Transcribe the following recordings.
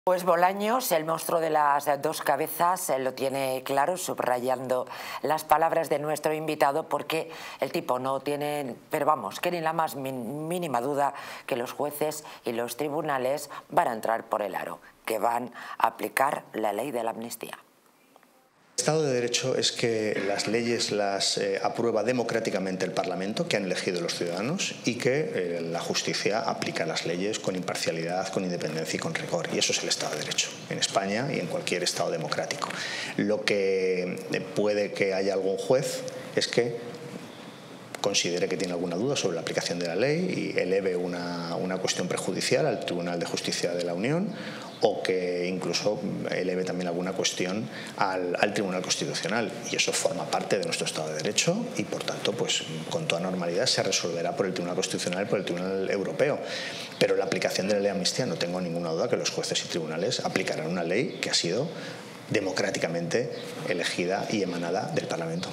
Pues Bolaños, el monstruo de las dos cabezas, lo tiene claro, subrayando las palabras de nuestro invitado, porque el tipo no tiene, pero vamos, que ni la más mínima duda que los jueces y los tribunales van a entrar por el aro, que van a aplicar la ley de la amnistía. El Estado de Derecho es que las leyes las aprueba democráticamente el Parlamento, que han elegido los ciudadanos, y que la justicia aplica las leyes con imparcialidad, con independencia y con rigor. Y eso es el Estado de Derecho, en España y en cualquier Estado democrático. Lo que puede que haya algún juez es que considere que tiene alguna duda sobre la aplicación de la ley y eleve una cuestión prejudicial al Tribunal de Justicia de la Unión, o que incluso eleve también alguna cuestión al Tribunal Constitucional, y eso forma parte de nuestro Estado de Derecho y por tanto pues con toda normalidad se resolverá por el Tribunal Constitucional y por el Tribunal Europeo. Pero la aplicación de la ley de amnistía, no tengo ninguna duda que los jueces y tribunales aplicarán una ley que ha sido democráticamente elegida y emanada del Parlamento.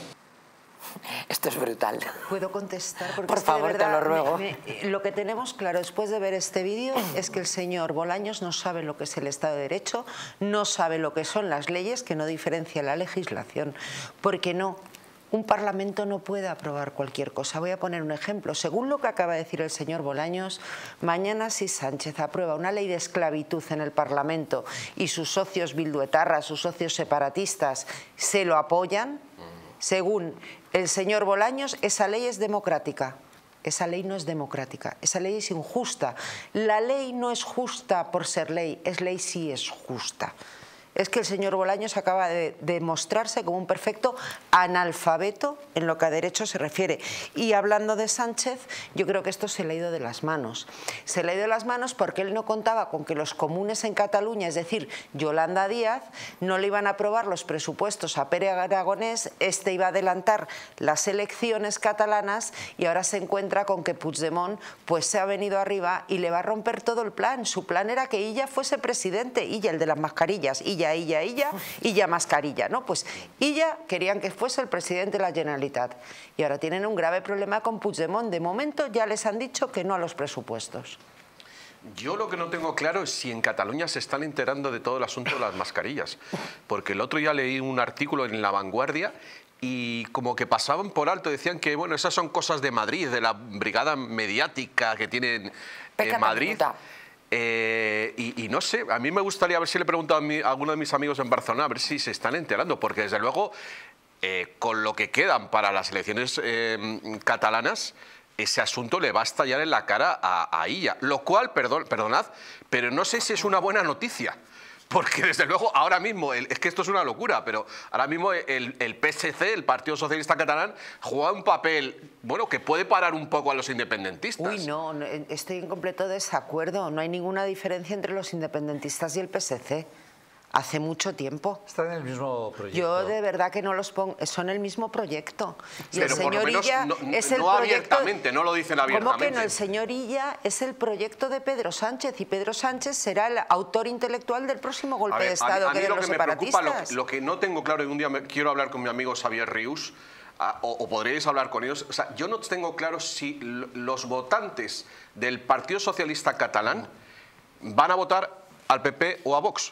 Esto es brutal. ¿Puedo contestar? Porque por favor, de verdad, te lo ruego. Lo que tenemos claro después de ver este vídeo es que el señor Bolaños no sabe lo que es el Estado de Derecho, no sabe lo que son las leyes, que no diferencia la legislación, porque un Parlamento no puede aprobar cualquier cosa. Voy a poner un ejemplo. Según lo que acaba de decir el señor Bolaños, mañana si Sánchez aprueba una ley de esclavitud en el Parlamento y sus socios bilduetarras, sus socios separatistas se lo apoyan, según el señor Bolaños, esa ley es democrática. Esa ley no es democrática, esa ley es injusta. La ley no es justa por ser ley, es ley si es justa. Es que el señor Bolaños acaba de demostrarse como un perfecto analfabeto en lo que a derecho se refiere. Y hablando de Sánchez, yo creo que esto se le ha ido de las manos. Se le ha ido de las manos porque él no contaba con que los comunes en Cataluña, es decir, Yolanda Díaz, no le iban a aprobar los presupuestos a Pere Aragonés, este iba a adelantar las elecciones catalanas y ahora se encuentra con que Puigdemont pues se ha venido arriba y le va a romper todo el plan. Su plan era que Illa fuese presidente, Illa, el de las mascarillas, Illa mascarilla, ¿no? Pues Illa querían que fuese el presidente de la Generalitat y ahora tienen un grave problema con Puigdemont. De momento ya les han dicho que no a los presupuestos. Yo lo que no tengo claro es si en Cataluña se están enterando de todo el asunto de las mascarillas, porque el otro día leí un artículo en La Vanguardia y como que pasaban por alto, decían que bueno, esas son cosas de Madrid, de la brigada mediática que tienen en Madrid. Y no sé, a mí me gustaría ver si le pregunto a alguno de mis amigos en Barcelona a ver si se están enterando, porque desde luego con lo que quedan para las elecciones catalanas, ese asunto le va a estallar en la cara a Illa, lo cual, perdonad, pero no sé si es una buena noticia. Porque desde luego ahora mismo, es que esto es una locura, pero ahora mismo el PSC, el Partido Socialista Catalán, juega un papel, bueno, que puede parar un poco a los independentistas. Uy, no, estoy en completo desacuerdo. No hay ninguna diferencia entre los independentistas y el PSC. Hace mucho tiempo. Están en el mismo proyecto. Yo de verdad que no los pongo, son el mismo proyecto. Y pero el señor por lo menos Illa es el no proyecto, abiertamente, no lo dicen abiertamente. ¿Cómo que no? El señor Illa es el proyecto de Pedro Sánchez y Pedro Sánchez será el autor intelectual del próximo golpe de Estado que den los separatistas. Me preocupa, lo que no tengo claro, y un día quiero hablar con mi amigo Xavier Rius, o podríais hablar con ellos, o sea, yo no tengo claro si los votantes del Partido Socialista Catalán van a votar al PP o a Vox,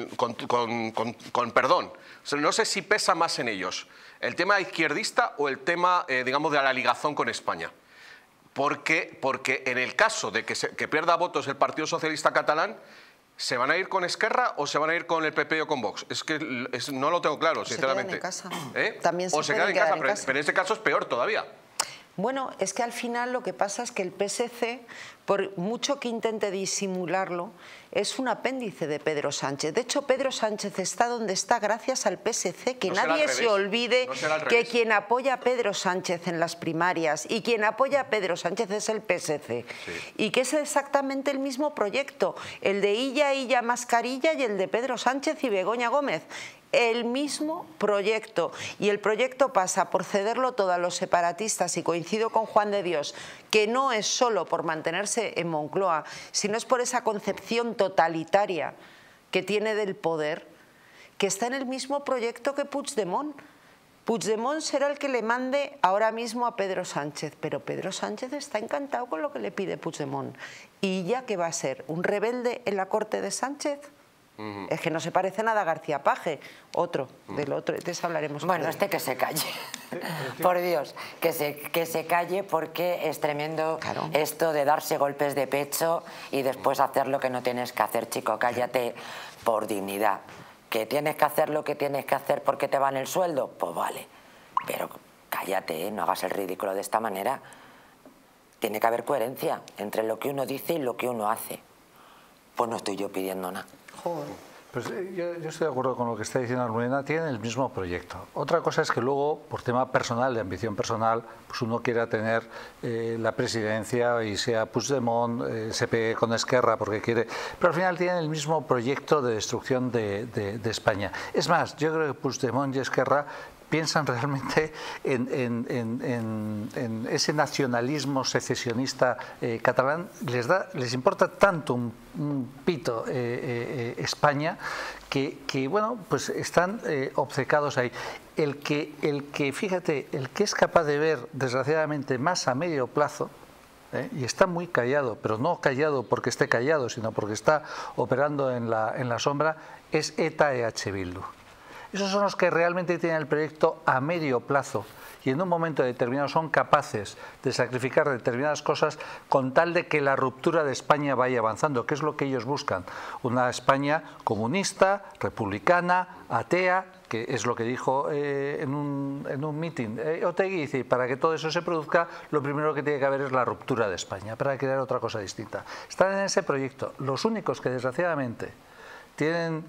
con perdón. O sea, no sé si pesa más en ellos el tema izquierdista o el tema, digamos, de la ligación con España. Porque en el caso de que pierda votos el Partido Socialista Catalán, ¿se van a ir con Esquerra o se van a ir con el PP o con Vox? Es que no lo tengo claro, sinceramente. Se quedan en casa. ¿Eh? También o se quedan en casa, pero en este caso es peor todavía. Bueno, es que al final lo que pasa es que el PSC, por mucho que intente disimularlo, es un apéndice de Pedro Sánchez. De hecho, Pedro Sánchez está donde está gracias al PSC. Que nadie se olvide que quien apoya a Pedro Sánchez en las primarias y quien apoya a Pedro Sánchez es el PSC. Sí. Y que es exactamente el mismo proyecto, el de Illa mascarilla y el de Pedro Sánchez y Begoña Gómez. El mismo proyecto, y el proyecto pasa por cederlo todo a los separatistas, y coincido con Juan de Dios, que no es solo por mantenerse en Moncloa, sino es por esa concepción totalitaria que tiene del poder, que está en el mismo proyecto que Puigdemont. Puigdemont será el que le mande ahora mismo a Pedro Sánchez, pero Pedro Sánchez está encantado con lo que le pide Puigdemont. ¿Y ya qué va a ser? ¿Un rebelde en la corte de Sánchez? Es que no se parece nada a García Paje, del otro, de eso hablaremos. Bueno, que se calle, por Dios, que se calle, porque es tremendo esto de darse golpes de pecho y después hacer lo que no tienes que hacer, chico, cállate por dignidad. ¿Que tienes que hacer lo que tienes que hacer porque te van el sueldo? Pues vale, pero cállate, no hagas el ridículo de esta manera. Tiene que haber coherencia entre lo que uno dice y lo que uno hace. Pues no estoy yo pidiendo nada. Joder. Pues yo estoy de acuerdo con lo que está diciendo Almudena, tienen el mismo proyecto. Otra cosa es que luego, por tema personal, de ambición personal, pues uno quiera tener la presidencia y sea Puigdemont, se pegue con Esquerra porque quiere... Pero al final tienen el mismo proyecto de destrucción de España. Es más, yo creo que Puigdemont y Esquerra piensan realmente en ese nacionalismo secesionista catalán, les importa tanto un pito España que bueno, pues están obcecados ahí. El que, fíjate, el que es capaz de ver, desgraciadamente, más a medio plazo, y está muy callado, pero no callado porque esté callado, sino porque está operando en la sombra, es ETA-EH Bildu. Esos son los que realmente tienen el proyecto a medio plazo y en un momento determinado son capaces de sacrificar determinadas cosas con tal de que la ruptura de España vaya avanzando, que es lo que ellos buscan. Una España comunista, republicana, atea, que es lo que dijo en un mitin Otegi, dice, para que todo eso se produzca, lo primero que tiene que haber es la ruptura de España, para crear otra cosa distinta. Están en ese proyecto. Los únicos que desgraciadamente tienen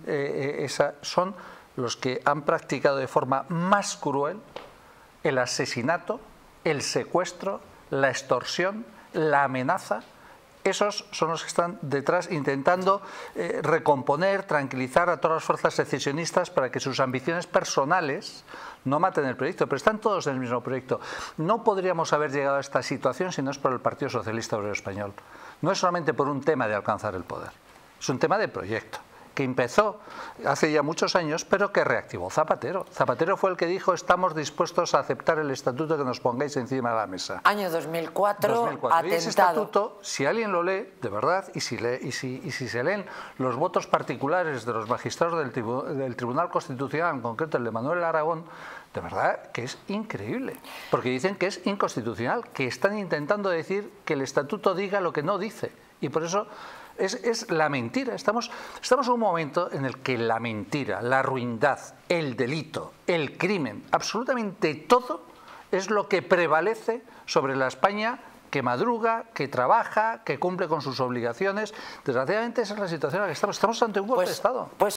son los que han practicado de forma más cruel el asesinato, el secuestro, la extorsión, la amenaza. Esos son los que están detrás intentando recomponer, tranquilizar a todas las fuerzas secesionistas para que sus ambiciones personales no maten el proyecto, pero están todos en el mismo proyecto. No podríamos haber llegado a esta situación si no es por el Partido Socialista Obrero Español. No es solamente por un tema de alcanzar el poder, es un tema de proyecto, que empezó hace ya muchos años, pero que reactivó Zapatero. Zapatero fue el que dijo, estamos dispuestos a aceptar el estatuto que nos pongáis encima de la mesa. Año 2004, atentado. Y ese estatuto, si alguien lo lee, de verdad, y si se leen los votos particulares de los magistrados del Tribunal Constitucional, en concreto el de Manuel Aragón, de verdad que es increíble, porque dicen que es inconstitucional, que están intentando decir que el estatuto diga lo que no dice, y por eso es la mentira. Estamos en un momento en el que la mentira, la ruindad, el delito, el crimen, absolutamente todo es lo que prevalece sobre la España que madruga, que trabaja, que cumple con sus obligaciones. Desgraciadamente esa es la situación en la que estamos. Estamos ante un golpe de Estado.